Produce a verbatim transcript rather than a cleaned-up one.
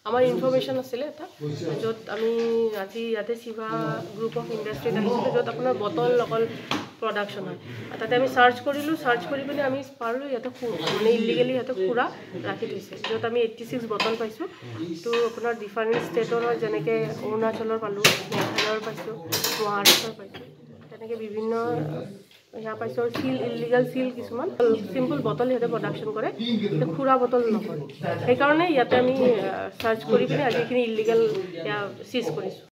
আমাৰ ইনফৰমেশ্যন আছিলে এটা য'ত আমি আজি ইয়াতে শিৱা গ্ৰুপ অফ ইণ্ডাষ্ট্ৰীত আহিছিলোঁ য'ত আপোনাৰ বটল অকল প্ৰডাকশ্যন হয় তাতে আমি চাৰ্চ কৰিলোঁ চাৰ্চ কৰি পিনে আমি পাৰলোঁ ইয়াতে মানে ইলিগেলি ইয়াতে খুৰা ৰাখি থৈছে য'ত আমি এইট্টি ছিক্স বটল পাইছোঁ তো আপোনাৰ ডিফাৰেণ্ট ষ্টেটৰ হয় যেনেকৈ অৰুণাচলৰ পালোঁ মেঘালয়ৰ পাইছোঁ মহাৰাষ্ট্ৰৰ পাইছোঁ তেনেকৈ বিভিন্ন ইয়াৰ পাইছোঁ চিল ইলিগেল চিল কিছুমান চিম্পল বটল সিহঁতে প্ৰডাকশ্যন কৰে খুৰা বটল নকৰে সেইকাৰণে ইয়াতে আমি চাৰ্চ কৰি পিনে আজি এইখিনি ইলিগেল চিজ কৰিছোঁ।